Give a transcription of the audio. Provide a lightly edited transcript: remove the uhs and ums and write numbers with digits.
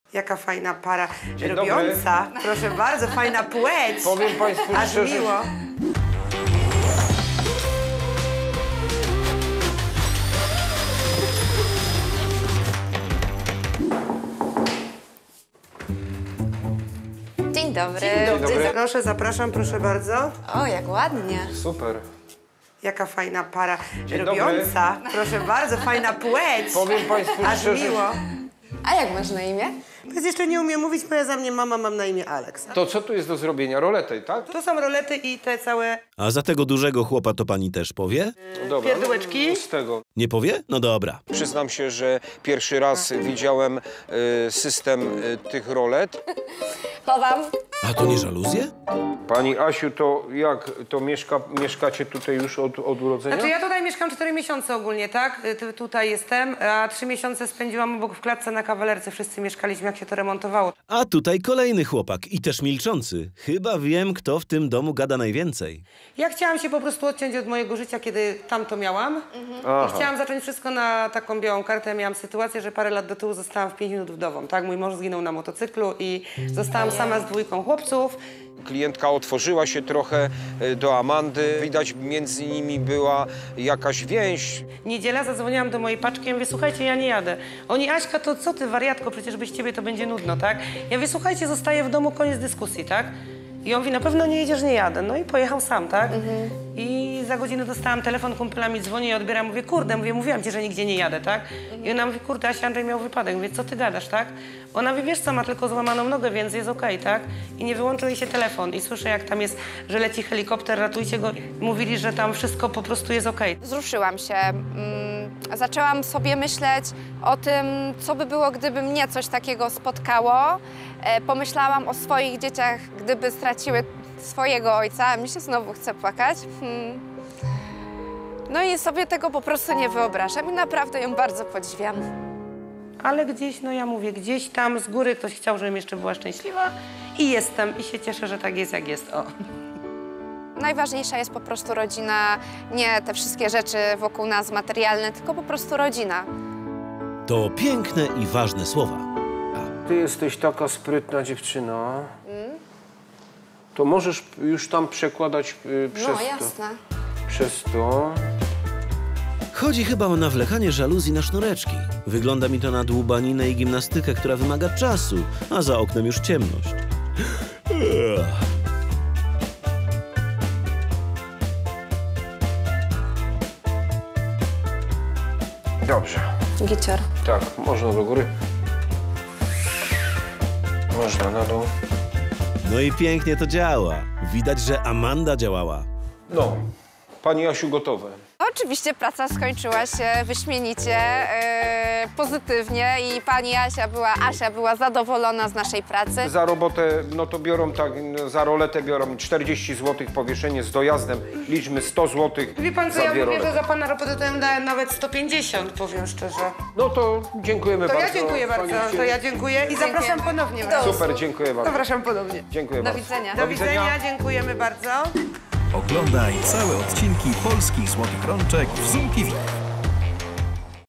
Jaka fajna para Dzień robiąca. dobry. Proszę bardzo, fajna płeć. Powiem państwu Aż szczerze, miło. Dzień dobry. Dzień dobry. dobry. Proszę, zapraszam, proszę bardzo. O, jak ładnie. Super. Jaka fajna para Dzień robiąca. Proszę bardzo, fajna płeć. Powiem państwu Aż szczerze, miło. A jak masz na imię? Więc jeszcze nie umiem mówić, bo ja za mnie mama, mam na imię Aleks. to co tu jest do zrobienia? Roletę, tak? Tu są rolety i te całe A za tego dużego chłopa to pani też powie? Dobra. pierdółeczki. Z tego. Nie powie? No dobra. Przyznam się, że pierwszy raz widziałem system tych rolet. Chowam. A to nie żaluzje? Pani Asiu, to jak to mieszkacie tutaj już od urodzenia? Znaczy ja tutaj mieszkam 4 miesiące ogólnie, tak? Tutaj jestem, a 3 miesiące spędziłam obok w klatce na kawalerce. Wszyscy mieszkaliśmy, jak się to remontowało. A tutaj kolejny chłopak i też milczący. Chyba wiem, kto w tym domu gada najwięcej. Ja chciałam się po prostu odciąć od mojego życia, kiedy tam to miałam. I chciałam zacząć wszystko na taką białą kartę. Miałam sytuację, że parę lat do tyłu zostałam w 5 minut wdową, tak? Mój mąż zginął na motocyklu i zostałam sama z 2 chłopców. Klientka otworzyła się trochę do Amandy. Widać między nimi była jakaś więź. Niedziela zadzwoniłam do mojej paczki, ja mówię, słuchajcie, ja nie jadę. Oni, Aśka, to co ty, wariatko, przecież bez ciebie to będzie nudno, tak? Ja mówię, słuchajcie, zostaję w domu, koniec dyskusji, tak? I on mówi, na pewno nie jedziesz, nie jadę. No i pojechał sam, tak? I za godzinę dostałam telefon, kumpela mi dzwoni, ja odbieram, mówię, kurde, mówiłam ci, że nigdzie nie jadę, tak? I ona mówi, kurde, Asia, Andrzej miał wypadek. Mówię, co ty gadasz, tak? Ona mówi, wiesz co, ma tylko złamaną nogę, więc jest okej, tak? I nie wyłączył jej się telefon i słyszę, jak tam jest, że leci helikopter, ratujcie go. Mówili, że tam wszystko po prostu jest okej. Wzruszyłam się. Zaczęłam sobie myśleć o tym, co by było, gdyby mnie coś takiego spotkało. Pomyślałam o swoich dzieciach, gdyby straciły swojego ojca. A mi się znowu chce płakać. No i sobie tego po prostu nie wyobrażam i naprawdę ją bardzo podziwiam. Ale gdzieś, no ja mówię, gdzieś tam z góry ktoś chciał, żebym jeszcze była szczęśliwa i jestem. I się cieszę, że tak jest, jak jest. O. Najważniejsza jest po prostu rodzina, nie te wszystkie rzeczy wokół nas materialne, tylko po prostu rodzina. To piękne i ważne słowa. Ty jesteś taka sprytna dziewczyna. To możesz już tam przekładać przez No to. jasne. Przez to. Chodzi chyba o nawlekanie żaluzji na sznureczki. Wygląda mi to na dłubaninę i gimnastykę, która wymaga czasu, a za oknem już ciemność. Dobrze. Gicior. Tak, można do góry. Można na dół. No i pięknie to działa. Widać, że Amanda działała. No, pani Asiu, gotowe. Oczywiście praca skończyła się wyśmienicie, pozytywnie i pani Asia była zadowolona z naszej pracy. Za robotę, no to biorą tak, za roletę biorą 40 zł, powieszenie z dojazdem, liczmy 100 zł. Wie pan co, za ja dwie mówię, że rolety. za pana robotę to ja dałem nawet 150, powiem szczerze. No to dziękujemy To bardzo. ja dziękuję bardzo, pani to ja dziękuję i zapraszam ponownie. Super, dziękuję bardzo. Zapraszam ponownie. Dziękuję Do bardzo. widzenia. Do widzenia, dziękujemy bardzo. Oglądaj całe odcinki polskich Złotych Rączek w Zoom TV.